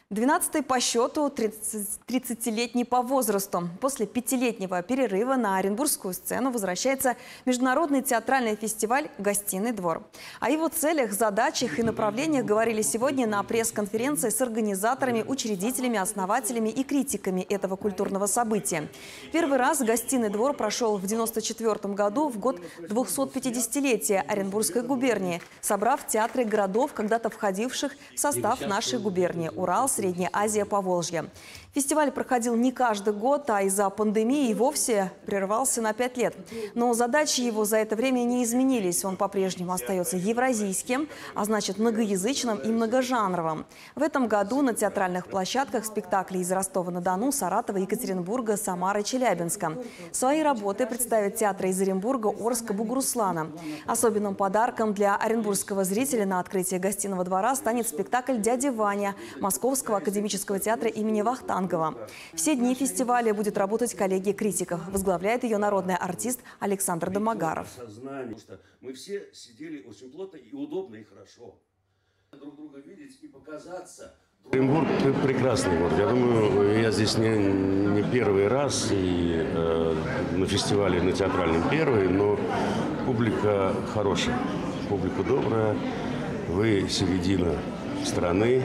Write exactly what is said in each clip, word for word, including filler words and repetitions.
Двенадцатый по счету, тридцатилетний по возрасту. После пятилетнего перерыва на оренбургскую сцену возвращается международный театральный фестиваль «Гостиный двор». О его целях, задачах и направлениях говорили сегодня на пресс-конференции с организаторами, учредителями, основателями и критиками этого культурного события. Первый раз «Гостиный двор» прошел в девяносто четвёртом году, в год двухсотпятидесятилетия Оренбургской губернии, собрав театры городов, когда-то входивших в состав нашей губернии – Урал, Средняя Азия, Поволжье. Фестиваль проходил не каждый год, а из-за пандемии и вовсе прервался на пять лет. Но задачи его за это время не изменились. Он по-прежнему остается евразийским, а значит многоязычным и многожанровым. В этом году на театральных площадках спектакли из Ростова-на-Дону, Саратова, Екатеринбурга, Самары, Челябинска. Свои работы представят театры из Оренбурга, Орска, Бугуруслана. Особенным подарком для оренбургского зрителя на открытие гостиного двора станет спектакль «Дядя Ваня» Московского академического театра имени Вахтангова. Все дни фестиваля будет работать коллегия критиков. Возглавляет ее народный артист Александр Домогаров. Мы все сидели очень плотно и удобно, и хорошо. Друг друга видеть и показаться. Оренбург – прекрасный город. Я думаю, я здесь не, не первый раз, и э, на фестивале, на театральном первый, но публика хорошая, публика добрая. Вы середина страны.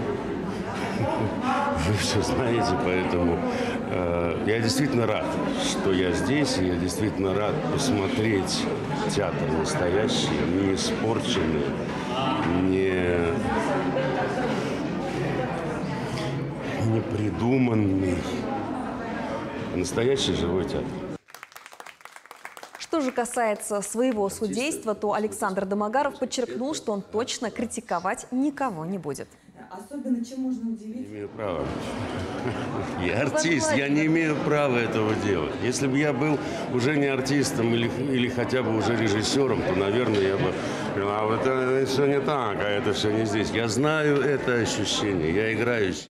Вы все знаете, поэтому э, я действительно рад, что я здесь, и я действительно рад посмотреть театр настоящий, не испорченный, не, не придуманный, а настоящий живой театр. Что же касается своего судейства, то Александр Домогаров подчеркнул, что он точно критиковать никого не будет. Особенно чем можно удивить? Не имею права. Я артист, я не имею права этого делать. Если бы я был уже не артистом или, или хотя бы уже режиссером, то, наверное, я бы... А вот это все не так, а это все не здесь. Я знаю это ощущение, я играю.